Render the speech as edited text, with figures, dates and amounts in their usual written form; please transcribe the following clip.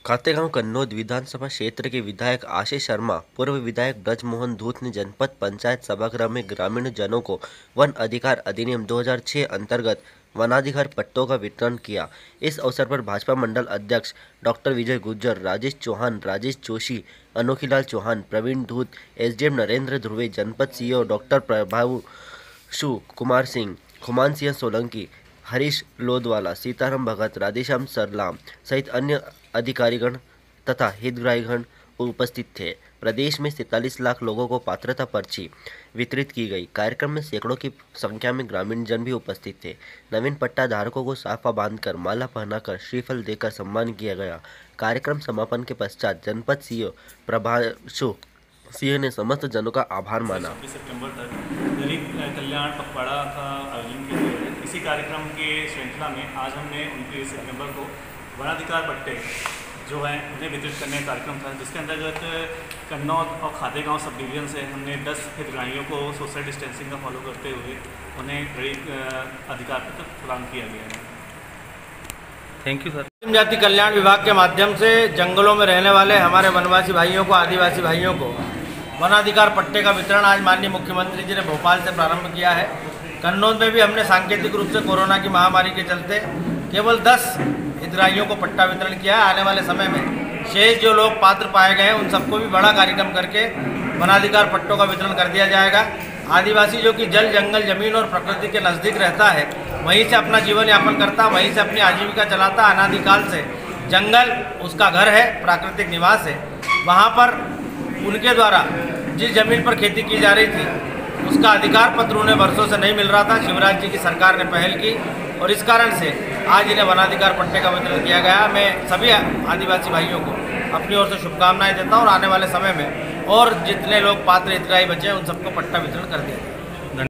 खातेगांव कन्नौज विधानसभा क्षेत्र के विधायक आशीष शर्मा, पूर्व विधायक ब्रजमोहन धूत ने जनपद पंचायत सभागृह में ग्रामीण जनों को वन अधिकार अधिनियम 2006 अंतर्गत वनाधिकार पट्टों का वितरण किया। इस अवसर पर भाजपा मंडल अध्यक्ष डॉक्टर विजय गुर्जर, राजेश चौहान, राजेश जोशी, अनोखीलाल चौहान, प्रवीण धूत, एसडीएम नरेंद्र ध्रुवे, जनपद सीईओ डॉक्टर प्रभावशु कुमार सिंह, खुमान सिंह सोलंकी, हरीश लोधवाला, सीताराम भगत, राधेश्याम सरलाम सहित अन्य अधिकारीगण तथा हितग्राहीगण उपस्थित थे। प्रदेश में 47 लाख लोगों को पात्रता पर्ची वितरित की गई। कार्यक्रम में सैकड़ों की संख्या में ग्रामीण जन भी उपस्थित थे। नवीन पट्टा धारकों को साफा बांधकर, माला पहनाकर, श्रीफल देकर सम्मान किया गया। कार्यक्रम समापन के पश्चात जनपद सीईओ प्रभावशु सिंह ने समस्त जनों का आभार माना। 26 सितंबर तक दलित कल्याण पखवाड़ा का आयोजन किया गया है। इसी कार्यक्रम के श्रृंखला में आज हमने 29 सितंबर को वनाधिकार पट्टे जो हैं उन्हें वितरित करने का कार्यक्रम था, जिसके अंतर्गत कन्नौज और खातेगांव सब डिवीजन से हमने 10 हितग्राहियों को सोशल डिस्टेंसिंग का फॉलो करते हुए उन्हें अधिकार पत्र प्रदान किया गया है। Thank you sir. जनजाति कल्याण विभाग के माध्यम से जंगलों में रहने वाले हमारे वनवासी भाइयों को, आदिवासी भाइयों को वनाधिकार पट्टे का वितरण आज माननीय मुख्यमंत्री जी ने भोपाल से प्रारंभ किया है। कन्नौज में भी हमने सांकेतिक रूप से कोरोना की महामारी के चलते केवल 10 हितग्राहियों को पट्टा वितरण किया है। आने वाले समय में शेष जो लोग पात्र पाए गए हैं उन सबको भी बड़ा कार्यक्रम करके वनाधिकार पट्टों का वितरण कर दिया जाएगा। आदिवासी जो कि जल, जंगल, जमीन और प्रकृति के नज़दीक रहता है, वहीं से अपना जीवन यापन करता, वहीं से अपनी आजीविका चलाता, अनादिकाल से जंगल उसका घर है, प्राकृतिक निवास है। वहाँ पर उनके द्वारा जिस जमीन पर खेती की जा रही थी उसका अधिकार पत्र उन्हें वर्षों से नहीं मिल रहा था। शिवराज जी की सरकार ने पहल की और इस कारण से आज इन्हें वनाधिकार पट्टे का वितरण किया गया। मैं सभी आदिवासी भाइयों को अपनी ओर से शुभकामनाएं देता हूं और आने वाले समय में और जितने लोग पात्र हितग्राही बचे हैं उन सबको पट्टा वितरण कर दिया जाए।